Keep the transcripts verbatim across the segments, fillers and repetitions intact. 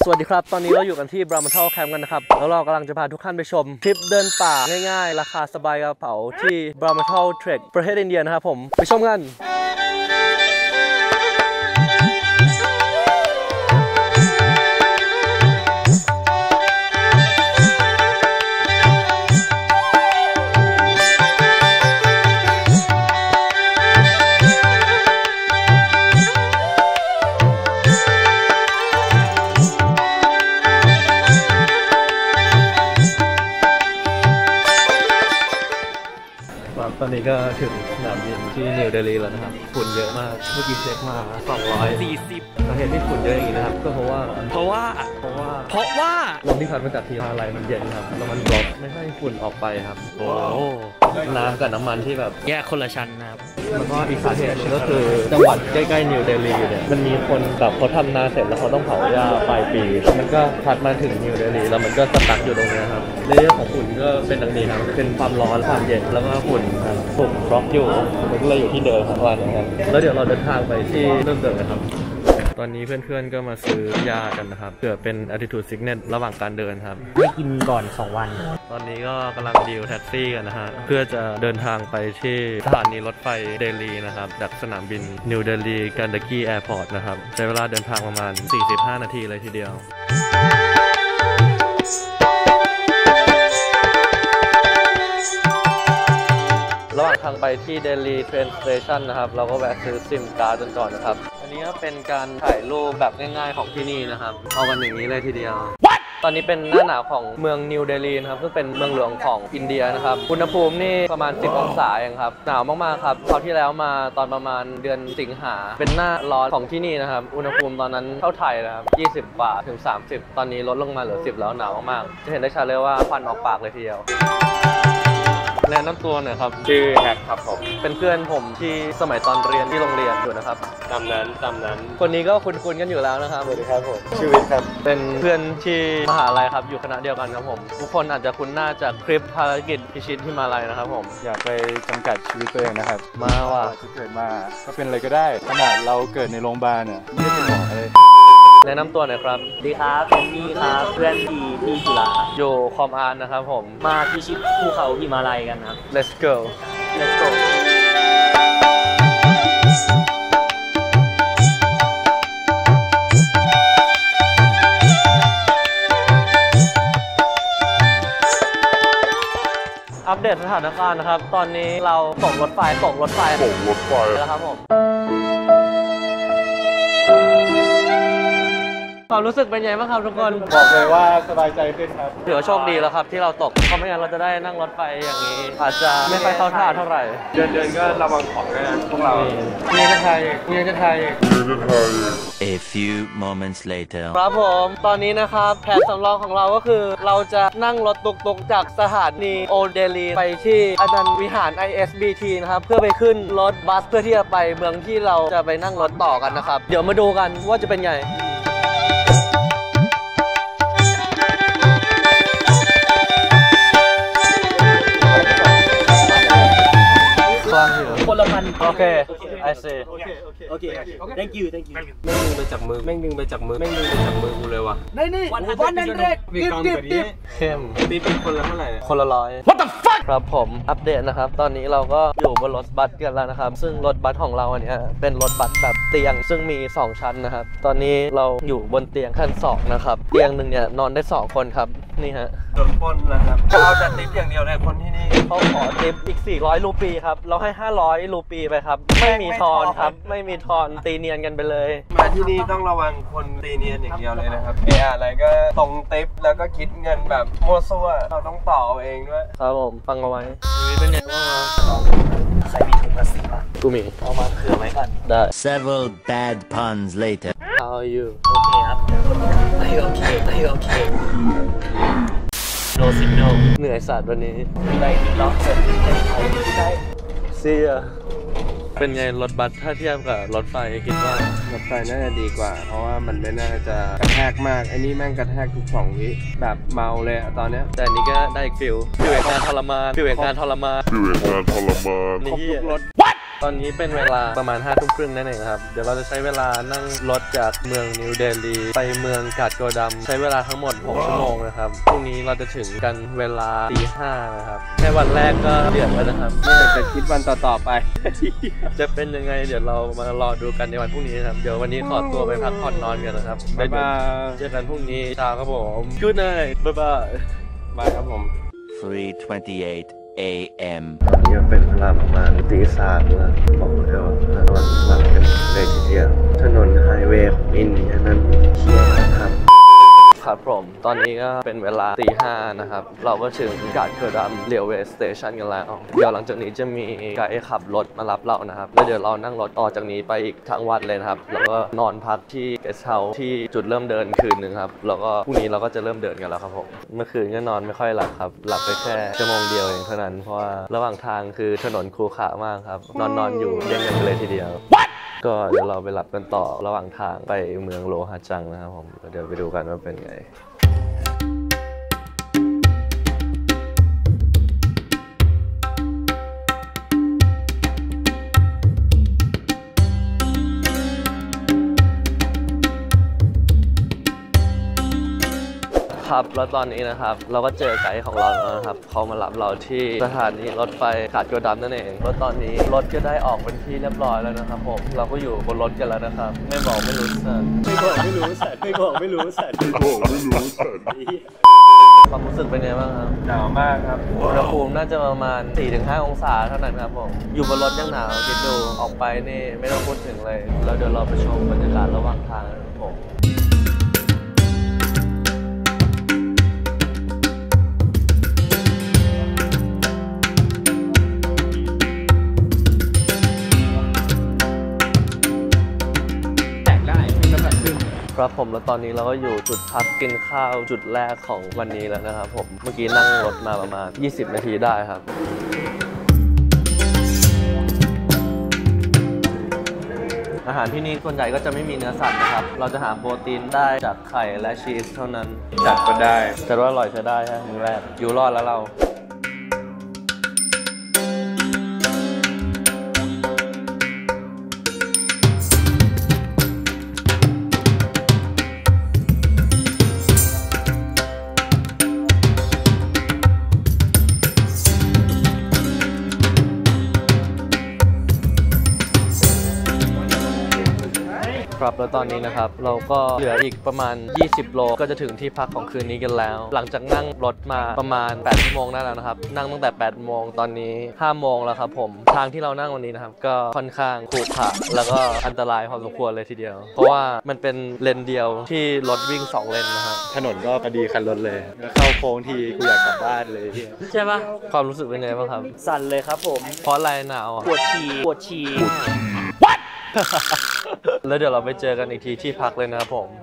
สวัสดีครับตอนนี้เราอยู่กันที่ Brahmantal Camp กันนะครับแล้วเรากำลังจะพาทุกท่านไปชมทริปเดินป่าง่ายๆราคาสบายกระเป๋าที่ Brahmantal Trek ประเทศอินเดียนะครับผมไปชมกันตอนนี้ก็ถึงสนามบินที่นิวเดลีแล้วนะครับฝุ่นเยอะมากเมื่อกี้เช็คมาสองร้อยสี่สิบสาเหตุที่ฝุ่นเยอะอย่างนี้นะครับก็เพราะว่าเพราะว่าเพราะว่าเพราะว่าลมที่พัดมาจากทีอะไรมันเย็นครับแล้วมันบล็อกไม่ให้ฝุ่นออกไปครับโอ้น้ำกับน้ำมันที่แบบแยกคนละชั้นนะครับแล้วก็อีกสาเหตุนึงก็คือจังหวัดใกล้ๆนิวเดลีเนี่ยมันมีคนแบบเขาทำนาเสร็จแล้วเขาต้องเผาหญ้าปลายปีมันก็พัดมาถึงนิวเดลีแล้วมันก็สตั๊กอยู่ตรงนี้ครับเรื่องของฝุ่นก็เป็นดังนี้ครับเป็นความร้อนความเย็นแล้วก็ฝุ่นครับฝุ่นบล็อกอยู่มันก็เลยอยู่ที่เดิมครับว่าอย่างนั้นแล้วเดี๋ยวเราเดินทางไปที่เริ่มเดินนะครับตอนนี้เพื่อนๆก็มาซื้อยากันนะครับเพื่อเป็น attitude sickness ระหว่างการเดินครับไม่กินก่อนสองวันตอนนี้ก็กำลังดีลแท็กซี่กันนะฮะเพื่อจะเดินทางไปที่สถานีรถไฟเดลีนะครับจากสนามบินนิวเดลีกันดากีแอร์พอร์ตนะครับใช้เวลาเดินทางประมาณสี่สิบห้านาทีเลยทีเดียวระหว่างทางไปที่เดลีเทรนสเตชันนะครับเราก็แวะซื้อซิมการ์ดกันก่อนนะครับอันนี้ก็เป็นการถ่ายรูปแบบง่ายๆของที่นี่นะครับเอากันอย่างนี้เลยทีเดียว What? ตอนนี้เป็นหน้าหนาวของเมืองนิวเดลีนะครับซึ่งเป็นเมืองหลวงของอินเดียนะครับอุณหภูมินี่ประมาณสิบองศาเองครับหนาวมากๆครับคราวที่แล้วมาตอนประมาณเดือนสิงหาเป็นหน้าร้อนของที่นี่นะครับอุณหภูมิตอนนั้นเท่าไทยนะครับยี่สิบกว่าถึงสามสิบตอนนี้ลดลงมาเหลือสิบแล้วหนาวมากๆจะเห็นได้ชัดเลยว่าควันออกปากเลยทีเดียวแนะนำตัวหน่อยครับชื่อแฮกครับผมเป็นเพื่อนผมที่สมัยตอนเรียนที่โรงเรียนอยู่นะครับตามนั้นตามนั้นคนนี้ก็คุ้นๆกันอยู่แล้วนะครับสวัสดีครับผมชีวิตครับเป็นเพื่อนที่มหาลัยครับอยู่คณะเดียวกันครับผมทุกคนอาจจะคุ้นหน้าจากคลิปภารกิจพิชิตที่มาลัยนะครับผมอยากไปจำกัดชีวิตตัวเองนะครับมาว่าจะเกิดมาก็เป็นอะไรก็ได้ขนาดเราเกิดในโรงพยาบาลเนี่ยไม่ได้เป็นหมอเลยแนะนำตัวหน่อยครับดีครับเป็นมี่ครับเพื่อนทีที่จุฬาอยู่คอมอาร์ตนะครับผมมาพิชิตภูเขาหิมาลัยกันครับ Let's go Let's go อัปเดตสถานการณ์นะครับตอนนี้เราตกรถไฟตกรถไฟตกรถไฟแล้วครับผมความรู้สึกเป็นไงบ้างครับทุกคนบอกเลยว่าสบายใจขึ้นครับถือว่าโชคดีแล้วครับที่เราตกเพราะไม่งั้นเราจะได้นั่งรถไฟอย่างนี้อาจจะไม่ค่อยเข้าท่าเท่าไหร่เดินเดินก็ระวังของนะพวกเราเมียจะไทยเมียจะไทย A few moments later ครับผมตอนนี้นะครับแผนสำรองของเราก็คือเราจะนั่งรถตุกๆจากสถานีโอเดลีไปที่อานันต์วิหาร ไอ เอส บี ที นะครับเพื่อไปขึ้นรถบัสเพื่อที่จะไปเมืองที่เราจะไปนั่งรถต่อกันนะครับเดี๋ยวมาดูกันว่าจะเป็นไงคนละพันโอเค I see โอเคโอเคโอเค thank you thank you แม่งดึงไปจากมือแม่งดึงไปจากมือแม่งดึงไปจากมือกูเลยว่ะนี่นี่วันนั้นเรกดิบดิบดิบเข้มตีเป็นคนละเท่าไหร่คนละร้อย What the fuck ครับผมอัปเดตนะครับตอนนี้เราก็อยู่บนรถบัสกันแล้วนะครับซึ่งรถบัสของเราอันนี้เป็นรถบัสแบบเตียงซึ่งมีสองชั้นนะครับตอนนี้เราอยู่บนเตียงขั้นสองนะครับเตียงหนึ่งเนี่ยนอนได้สองคนครับนี่ฮะโดนปล้นนะครับจะเอาแต่ติ๊บอย่างเดียวเลยคนที่นี่เขาขอติ๊บอีกสี่ร้อยรูปีครับเราให้ห้าร้อยรูปีไปครับไม่มีทอนครับไม่มีทอนตีเนียนกันไปเลยมาที่นี่ต้องระวังคนตีเนียนอย่างเดียวเลยนะครับเอออะไรก็ตรงติ๊บแล้วก็คิดเงินแบบมั่วซั่วเราต้องต่อเองด้วยครับผมฟังเอาไว้ชีวิตเป็นไงบ้างใครมีถุงพลาสติกป่ะกูมีเอามาเผื่อไว้ก่อนได้ Several bad puns later How are you โอเคครับไม่โอเคไม่โอเคNo signal เหนื่อยสัตว์วันนี้ได้ล็อกเสร็จได้เสียเป็นไงรถบัสถ้าเทียบกับรถไฟคิดว่ารถไฟน่าจะดีกว่าเพราะว่ามันไม่น่าจะกระแทกมากไอ้นี่แม่งกระแทกทุกสองวิแบบเมาเลยอะตอนเนี้ยแต่อันนี้ก็ได้อีกฟิลฟิลแห่งการทรมานฟิลแห่งการทรมานฟิลแห่งการทรมานนี่ทุกรถ What ตอนนี้เป็นเวลาประมาณห้าทุ่มครึ่งนั่นเองครับเดี๋ยวเราจะใช้เวลานั่งรถจากเมืองนิวเดลีไปเมืองกาดโกดัมใช้เวลาทั้งหมดหกชั่วโมงนะครับพรุ่งนี้เราจะถึงกันเวลาตีห้านะครับแค่วันแรกก็เดือดแล้วนะครับไม่อยากจะคิดวันต่อๆไป จะเป็นยังไงเดี๋ยวเรามารอดูกันในวันพรุ่งนี้ครับเดี๋ยววันนี้ขอตัวไปพักผ่อนนอนกันนะครับบ๊ายบายเจอกันพรุ่งนี้เช้าครับผม Good night บ๊ายบายบายครับผม three twenty-eight a m นี่เป็นเวลาประมาณตีสามแล้วบอกเลยว่าวันหลังกันเลยทีเดียวถนนไฮเวย์ของอินเดียนั้นเขียวนะครับครับผมตอนนี้ก็เป็นเวลาตีห้านะครับเราก็ถึงกาดโกดัมเรลเวย์สเตชันกันแล้วเดี๋ยวหลังจากนี้จะมีไกด์ขับรถมารับเรานะครับแล้วเดี๋ยวเรานั่งรถต่อจากนี้ไปอีกทั้งวันเลยนะครับแล้วก็นอนพักที่เกสต์เฮาส์ที่จุดเริ่มเดินคืนหนึ่งครับแล้วก็พรุ่งนี้เราก็จะเริ่มเดินกันแล้วครับผมเมื่อคืนก็นอนไม่ค่อยหลับครับหลับไปแค่ชั่วโมงเดียวเองเท่านั้นเพราะว่าระหว่างทางคือถนนขรุขระมากครับนอนนอนอยู่เด้งกันเลยทีเดียวก็เดี๋ยวเราไปหลับกันต่อระหว่างทางไปเมืองโลหะจังนะครับผมเดี๋ยวไปดูกันว่าเป็นไงครับแล้วตอนนี้นะครับเราก็เจอไกด์ของเราแล้วนะครับเขามารับเราที่สถานีรถไฟกาดโกดัมนั่นเองแล้วตอนนี้รถก็ได้ออกเป็นที่เรียบร้อยแล้วนะครับผมเราก็อยู่บนรถกันแล้วนะครับไม่บอกไม่รู้สัตว์ไม่บอกไม่รู้สัตว์ไม่บอกไม่รู้สัตว์ไม่บอกไม่รู้สัตว์ความรู้สึกเป็นไงบ้างครับหนาวมากครับอุณหภูมิน่าจะประมาณ สี่ถึงห้า องศาเท่านั้นครับผมอยู่บนรถยังหนาวคิดดูออกไปนี่ไม่ต้องพูดถึงเลยแล้วเดี๋ยวเราไปชมบรรยากาศระหว่างทางนะครับผมครับผมแล้วตอนนี้เราก็อยู่จุดพักกินข้าวจุดแรกของวันนี้แล้วนะครับผมเมื่อกี้นั่งรถมาประมาณยี่สิบนาทีได้ครับอาหารที่นี่ส่วนใหญ่ก็จะไม่มีเนื้อสัตว์นะครับเราจะหาโปรตีนได้จากไข่และชีสเท่านั้นจัดก็ได้แต่ว่าอร่อยใช้ได้ฮะมื้อแรกอยู่รอดแล้วเราครับแล้วตอนนี้นะครับเราก็เหลืออีกประมาณยี่สิบโลก็จะถึงที่พักของคืนนี้กันแล้วหลังจากนั่งรถมาประมาณแปดชั่วโมงได้แล้วนะครับนั่งตั้งแต่แปดโมงตอนนี้ห้าโมงแล้วครับผมทางที่เรานั่งวันนี้นะครับก็ค่อนข้างขรุขระแล้วก็อันตรายพอสมควรเลยทีเดียวเพราะว่ามันเป็นเลนเดียวที่รถวิ่งสองเลนนะครับถนนก็พอดีคันรถเลยเข้าโค้งทีกูอยากกลับบ้านเลยใช่ปะความรู้สึกเป็นไงบ้างครับสั่นเลยครับผมเพราะอะไรหนาวอ่ะปวดฉี่ปวดฉี่แล้วเดี๋ยวเราไปเจอกันอีกทีที่พักเลยนะครับผม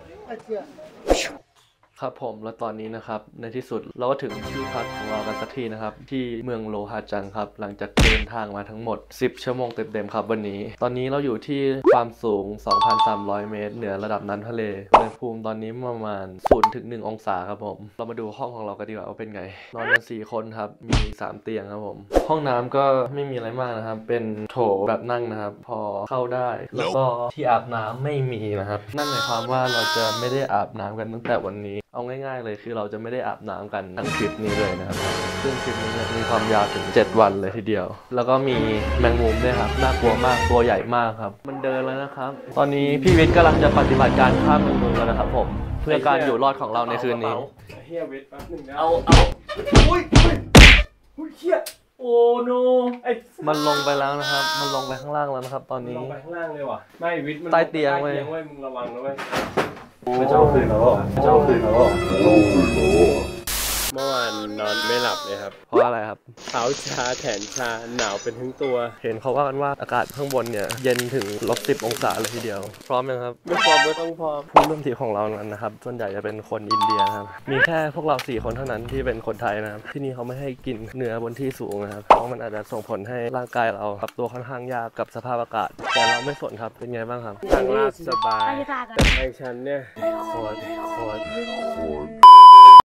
ครับผมแล้วตอนนี้นะครับในที่สุดเราก็ถึงที่พักของเรากันสักทีนะครับที่เมืองโลหะจังครับหลังจากเดินทางมาทั้งหมดสิบชั่วโมงเต็มๆครับวันนี้ตอนนี้เราอยู่ที่ความสูง สองพันสามร้อย เมตรเหนือระดับน้ำทะเลอุณหภูมิตอนนี้ประมาณ ศูนย์ถึงหนึ่ง องศาครับผมเรามาดูห้องของเรากันดีกว่าว่าเป็นไงนอนกันสี่คนครับมีสามเตียงครับผมห้องน้ำก็ไม่มีอะไรมากนะครับเป็นโถแบบนั่งนะครับพอเข้าได้แล้วก็ที่อาบน้ำไม่มีนะครับนั่นหมายความว่าเราจะไม่ได้อาบน้ำกันตั้งแต่วันนี้เอาง่ายๆเลยคือเราจะไม่ได้อาบน้ำกันทั้งทริปนี้เลยนะครับซึ่งทริปนี้มีความยาวถึงเจ็ดวันเลยทีเดียวแล้วก็มีแมงมุมด้วยครับน่ากลัวมากตัวใหญ่มากครับมันเดินแล้วนะครับตอนนี้พี่วิทย์กำลังจะปฏิบัติการฆ่าแมงมุมแล้วนะครับผมเพื่อการอยู่รอดของเราในคืนนี้เฮียวิทย์แป๊บนึงนะเอาเอาอุ้ยอุ้ยอุ้ยเฮียโอ้โนไอมันลงไปแล้วนะครับมันลงไปข้างล่างแล้วนะครับตอนนี้ลงไปข้างล่างเลยว่ะไม่วิทย์มันใต้เตียงเว้ยมึงระวังนะเว้ยไม่เจ้าคืนแล้วไม่เจ้าคืนแล้วเมื่อวานนอนไม่หลับเลยครับเพราะอะไรครับเท้าชาแขนชาหนาวเป็นทั้งตัวเห็นเขาว่ากันว่าอากาศข้างบนเนี่ยเย็นถึงลบสิบองศาเลยทีเดียวพร้อมยังครับไม่พร้อมไม่ต้องพร้อมผู้ร่วมทีมของเรานั้นนะครับส่วนใหญ่จะเป็นคนอินเดียครับมีแค่พวกเราสี่คนเท่านั้นที่เป็นคนไทยนะครับที่นี่เขาไม่ให้กินเนื้อบนที่สูงนะครับเพราะมันอาจจะส่งผลให้ร่างกายเราปรับตัวค่อนข้างยากกับสภาพอากาศแต่เราไม่สนครับเป็นไงบ้างครับทางลาดสบายแต่ทางชันเนี่ยโคตรโคตร